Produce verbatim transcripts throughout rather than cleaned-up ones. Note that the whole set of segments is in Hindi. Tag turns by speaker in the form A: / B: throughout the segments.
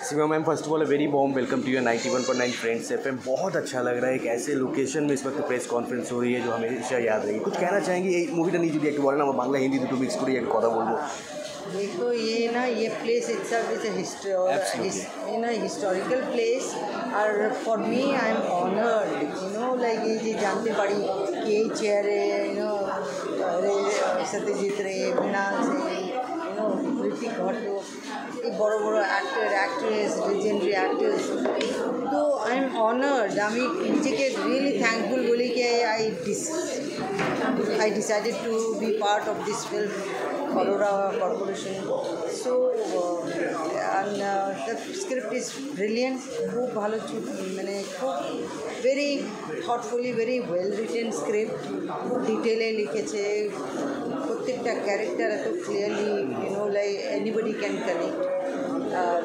A: Seema ma'am, first of all very warm welcome to your ninety one point nine friends FM. बहुत अच्छा लग रहा है एक ऐसे लोकेशन में इस वक्त प्रेस कॉन्फ्रेंस हो रही है जो हमेशा याद रहेगी। कुछ कहना चाहेंगे এই মুভিটা নিয়ে যদি একটু বলেন, আমার বাংলা হিন্দি দুটো মিক্স করে একটা কথা বলবো।
B: देखो ये ना ये place itself is a history you know historical place और for me I am honored you know like ये जानते पड़ी कि ये चेयर you know सत्यजीत रे मृणाल से you know ऋतिक घटो ये बड़ो बड़ो एक्टर एक्ट्रेस लेजेंडरी एक्टर्स तो आई एम ऑनर्ड আমি নিজেকে রিয়েলি থ্যাঙ্কফুল বলি कि आई I decided to be part of this film Aurora Corporation. So uh, and uh, the script is brilliant. खूब भालो मैंने खूब very thoughtfully very well written script. खूब डिटेल लिखे छे प्रत्येकटा कैरेक्टर एत clearly you know like anybody can connect. और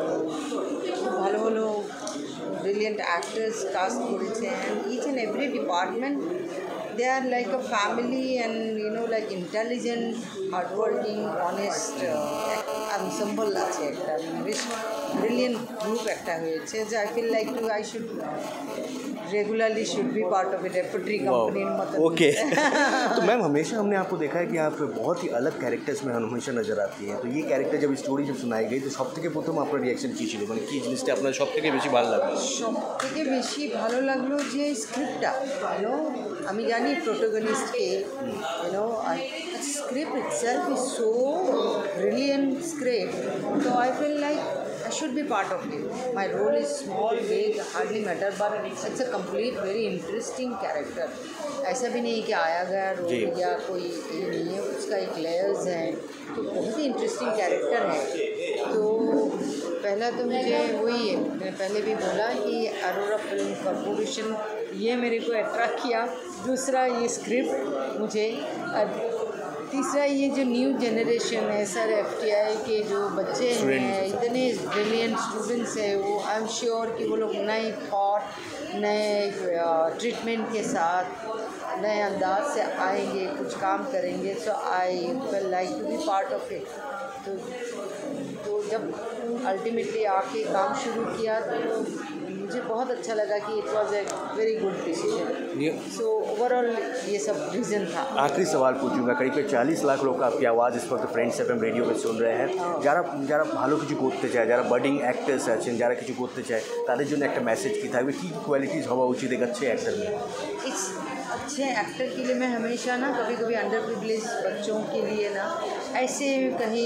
B: ভালো ভালো brilliant actors cast করেছে and each and every department they are like a family and you know like intelligent, hardworking, honest uh, ensemble আছে একটা brilliant group একটা হয়েছে যে I feel like to I should regularly should be part of a repertory company मतलब
A: ओके। तो मैम, हमेशा हमने आपको देखा है कि आप बहुत ही अलग कैरेक्टर्स में हमेशा नजर आती हैं। तो ये कैरेक्टर जब स्टोरी जब सुनाई गई तो सब থেকে প্রথম আপনার রিঅ্যাকশন কী ছিল, মানে কি জিনিসটা আপনার সব থেকে বেশি ভালো লাগলো?
B: সব থেকে বেশি ভালো লাগলো যে স্ক্রিপ্টটা ইউনো আমি জানি প্রোটোগনিস্টকে you know script itself is so brilliant script তো I feel like I should be part of it. My role is small, big, hardly matter, but it's a complete, very interesting character. ऐसा भी नहीं कि आया गया रोल या कोई ये नहीं है, उसका एक लेयर्स है तो बहुत ही इंटरेस्टिंग कैरेक्टर है। तो पहला तो मुझे वही है, मैंने पहले भी बोला कि अरोरा फिल्म कॉर्पोरेशन ये मेरे को अट्रैक्ट किया। दूसरा ये स्क्रिप्ट मुझे, तीसरा ये जो न्यू जनरेशन है सर एफ टी आई के जो बच्चे हैं इतने ब्रिलियंट स्टूडेंट्स हैं वो आई एम श्योर कि वो लोग नए थॉट नए ट्रीटमेंट के साथ नए अंदाज से आएंगे, कुछ काम करेंगे। So I feel like to be part of it. तो तो जब अल्टीमेटली आके काम शुरू किया तो मुझे बहुत अच्छा लगा कि it was a very good decision. So overall ये सब रीज़न था।
A: आखिरी सवाल पूछूंगा, करीब चालीस लाख लोग आपकी आवाज़ इस वक्त फ्रेंड्स एफएम रेडियो पे सुन रहे हैं। যারা যারা ভালো কিছু করতে চায়, যারা বাডিং অ্যাক্টার্স আছেন, যারা কিছু করতে চায় তাদের জন্য একটা মেসেজ কি থাকবে, কি কোয়ালিটিज़ হওয়া उचित एक अच्छे एक्टर में?
B: इस अच्छे एक्टर के लिए मैं हमेशा ना कभी कभी अंडर प्रिविलेज बच्चों के लिए ना ऐसे कहीं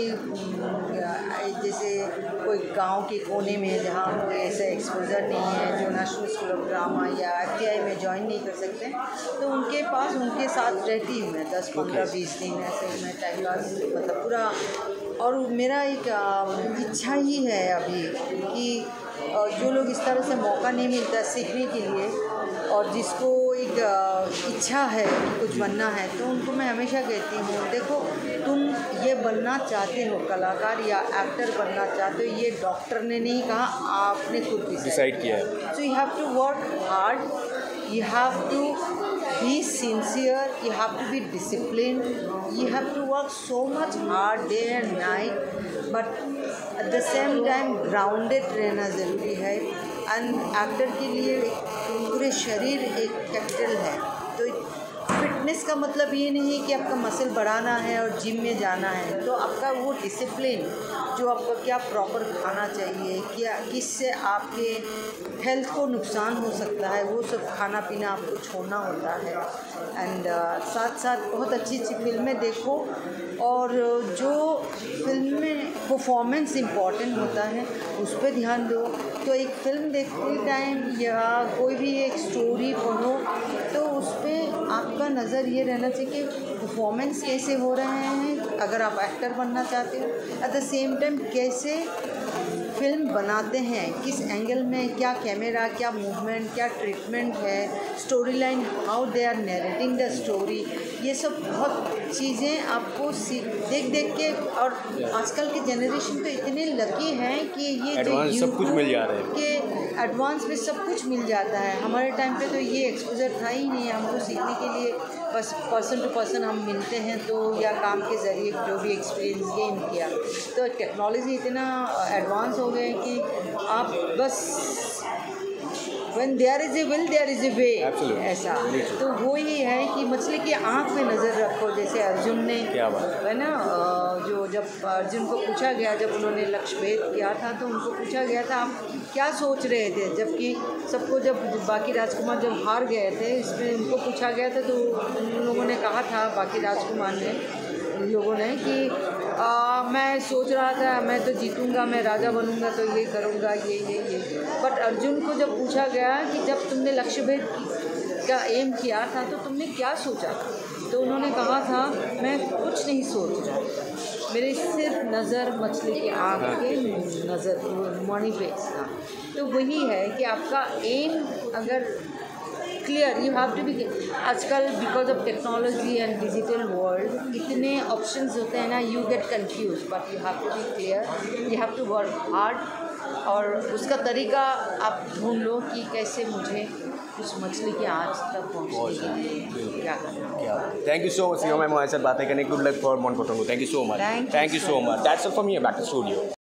B: जैसे कोई गांव के कोने में जहाँ कोई ऐसा एक्सपोजर नहीं है जो नेशनल स्कूल ऑफ ड्रामा या एफ टी आई में ज्वाइन नहीं कर सकते तो उनके पास उनके साथ रहती हूँ मैं दस पंद्रह बीस दिन ऐसे मैं टाइम पास मतलब पूरा। और मेरा एक इच्छा ही है अभी कि जो लोग इस तरह से मौका नहीं मिलता सीखने के लिए और जिसको एक इच्छा है कि कुछ बनना है तो उनको मैं हमेशा कहती हूँ देखो तुम ये बनना चाहते हो कलाकार या एक्टर बनना चाहते हो ये डॉक्टर ने नहीं कहा, आपने खुद डिसाइड किया है। So you have to work hard, you have to be sincere, you have to be disciplined, you have to work so much hard day and night but at the same time grounded रहना ज़रूरी है। एंड एक्टर के लिए पूरे शरीर एक कैपिटल है तो फिटनेस का मतलब ये नहीं कि आपका मसल बढ़ाना है और जिम में जाना है तो आपका वो डिसिप्लिन जो आपका क्या प्रॉपर खाना चाहिए क्या किससे आपके हेल्थ को नुकसान हो सकता है वो सब खाना पीना आपको छोड़ना होता है। एंड uh, साथ साथ बहुत अच्छी अच्छी फिल्में देखो और जो फिल्म में परफॉर्मेंस इम्पॉर्टेंट होता है उस पर ध्यान दो। तो एक फिल्म देखते टाइम या कोई भी एक स्टोरी पढ़ो तो उस पर आपका नज़र ये रहना चाहिए कि परफॉर्मेंस कैसे हो रहे हैं अगर आप एक्टर बनना चाहते हो, एट द सेम टाइम कैसे फिल्म बनाते हैं, किस एंगल में क्या कैमरा क्या मूवमेंट क्या ट्रीटमेंट है, story line how they are narrating the story, ये सब बहुत चीज़ें आपको देख देख के। और आजकल के जनरेशन तो इतने लकी हैं कि ये
A: एडवांस सब कुछ मिल जा रहा है
B: कि एडवांस में सब कुछ मिल जाता है। हमारे टाइम पे तो ये एक्सपोजर था ही नहीं, हमको सीखने के लिए बस पर्सन टू पर्सन हम मिलते हैं तो या काम के ज़रिए जो भी एक्सपीरियंस गेन किया। तो टेक्नोलॉजी इतना एडवांस हो गए कि आप बस when there is a will there is a way,
A: Absolutely.
B: ऐसा
A: Very true.
B: तो वो ही है कि मछली की आँख में नज़र रखो, जैसे अर्जुन ने
A: क्या बात
B: है ना, अ, जो जब अर्जुन को पूछा गया, जब उन्होंने लक्ष्य भेद किया था तो उनको पूछा गया था आप क्या सोच रहे थे, जबकि सबको जब बाकी राजकुमार जब हार गए थे इसमें उनको पूछा गया था तो उन लोगों ने कहा था, बाकी राजकुमार ने उन लोगों ने कि आ, मैं सोच रहा था मैं तो जीतूंगा, मैं राजा बनूंगा तो ये करूंगा ये ये ये बट अर्जुन को जब पूछा गया कि जब तुमने लक्ष्य भेद का एम किया था तो तुमने क्या सोचा था, तो उन्होंने कहा था मैं कुछ नहीं सोच रहा, मेरे सिर्फ नज़र मछली की आँख के नज़र मणि पे था। तो वही है कि आपका एम अगर clear, you have to be, आजकल because of technology and digital world इतने ऑप्शंस होते हैं ना, you get confuse, but you have to be clear, you have to work hard और उसका तरीका आप ढूंढ लो कि कैसे मुझे उस मछली की आँच तक पहुँचने क्या करना।
A: क्या thank you so much Seema ma'am, हमारे साथ बातें करने, गुड लक फॉर मन पतंगो, thank you so much,
B: Thank you,
A: thank you
B: sir.
A: So much, that's all for me, back to studio.